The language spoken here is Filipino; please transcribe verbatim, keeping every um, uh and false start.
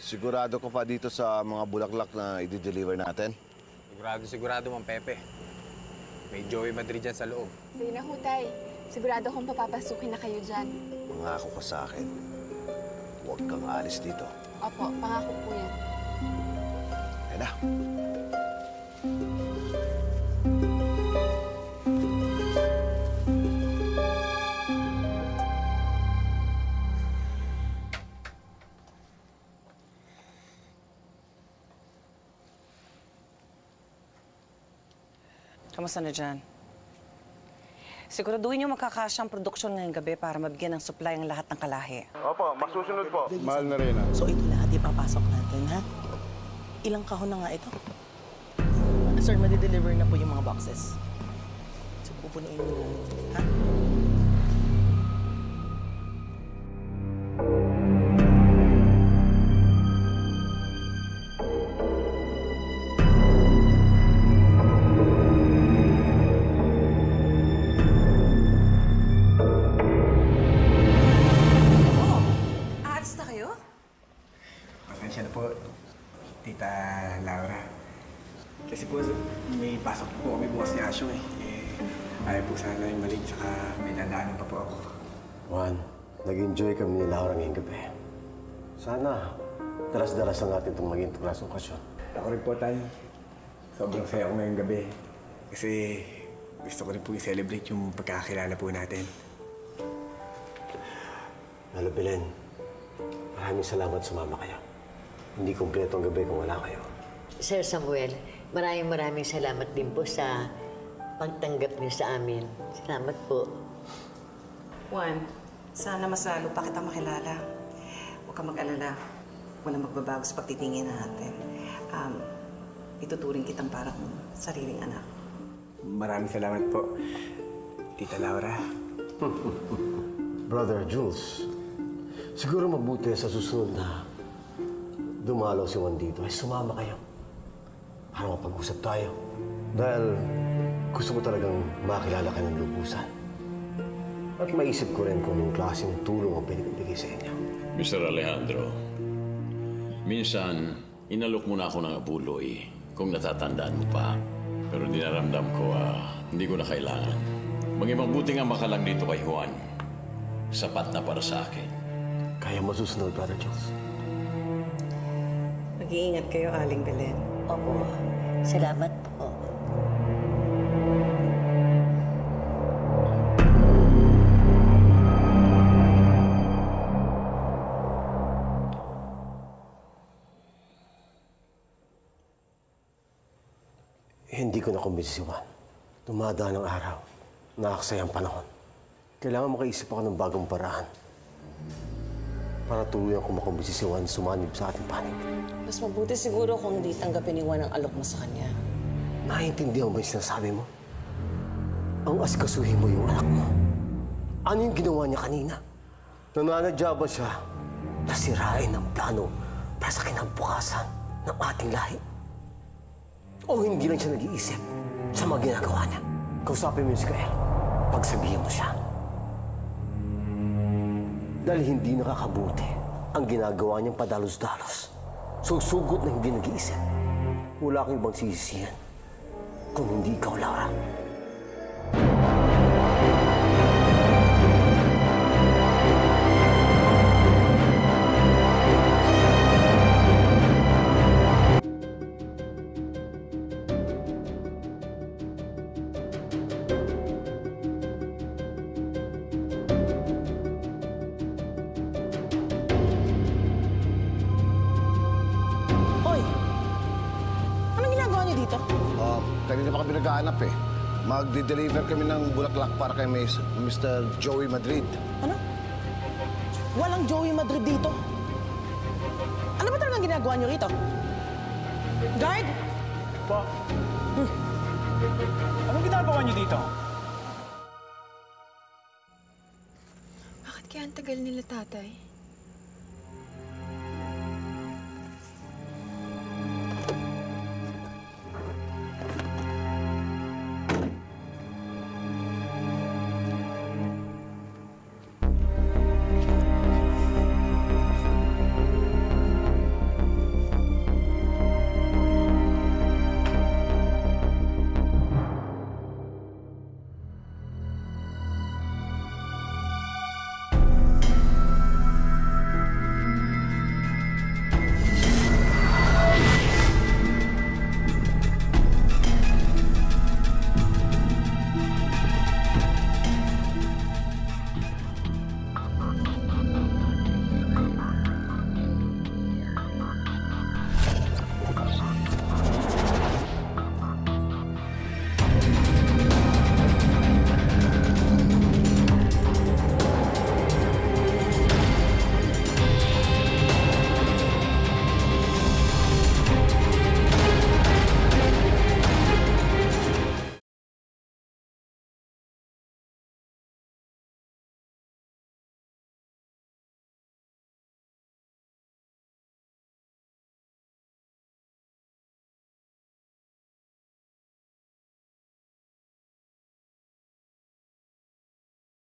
sigurado ko pa dito sa mga bulaklak na i-deliver natin? Sigurado, sigurado, Mang Pepe. May Joey Madrid dyan sa loob. Sige na ho, Tay. Sigurado kong papapasukin na kayo dyan. Pangako ka sa akin. Huwag kang alis dito. Opo, pangako po yan. Kaya na. Kamusta na dyan? Siguraduhin niyo magkakasya ang produksyon ngayong gabi para mabigyan ng supply ang lahat ng kalahi. Opo, masusunod po. Mahal na rin, ha? So ito lahat ipapasok natin, ha? Ilang kahon na nga ito? Sir, madideliver na po yung mga boxes. So pupunuin mo na, ha? Pasensya na po, Tita Laura. Kasi po, may pasok po kami bukas ni Asyo eh. eh ayaw po sana yung mali, saka may dadaanan pa po ako. Juan, nag-enjoy kami ni Laura ngayong gabi. Sana, dalas-dalas lang natin itong maging tuklas okasyon. Ako rin po tayo. Sobrang saya ko ngayong gabi. Kasi gusto ko rin po i-celebrate yung pagkakakilala po natin. Lalo, Belen, maraming salamat sumama kayo. Hindi kumpleto ang gabi kung wala kayo. Sir Samuel, maraming maraming salamat din po sa pagtanggap niyo sa amin. Salamat po. Juan, sana mas lalo pa kita makilala. Huwag ka mag-alala. Walang magbabago sa pagtitingin natin. Um, ituturing kitang parang sariling anak. Maraming salamat po, Tita Laura. Brother Jules, siguro mabuti sa susunod na dumalaw si Juan dito ay sumama kayo para mapag-usap tayo. Dahil gusto ko talagang makilala kayo ng lubusan. At maisip ko rin kung anong klaseng tulong ang pwede bigay sa inyo. Mister Alejandro, minsan inalok mo na ako ng abuloy kung natatandaan mo pa. Pero dinaramdam ko, ah, hindi ko na kailangan. Maging mabuti nga makalang dito kay Juan. Sapat na para sa akin. Kaya masusunod, Brother Jules. Mag-iingat kayo, Aling Belen. Opo, salamat po. Hindi ko nakumbinsi si Juan. Dumadaan ang araw. Nakaksaya ang panahon. Kailangan makaisip ako ng bagong paraan para tuluyan kong makumbinsi si Juan sumanib sa ating panig. Mas mabuti siguro kung hindi tanggapin ni Juan ang alok mo sa kanya. Naiintindihan mo ba yung sinasabi mo? Ang asikasuhin mo yung anak mo. Ano yung ginawa niya kanina? Nananadya ba siya na sirain ang plano para sa kinabukasan ng ating lahi? O hindi lang siya nag-iisip sa mga ginagawa niya? Kausapin mo yung si Kael. Pagsabihin mo siya. Dahil hindi nakakabuti ang ginagawa niyang padalos-dalos. Susugot na hindi nag-iisip. Wala kang ibang sisisihan kung hindi ikaw, Laura. Kanina pa kami nag-aanap eh. Magdi-deliver kami ng bulaklak para kay Mister Joey Madrid. Ano? Walang Joey Madrid dito? Ano ba talagang ginagawa niyo rito? Guard? Po. Hmm. Anong ginagawa niyo dito? Bakit kaya ang tagal nila, tatay?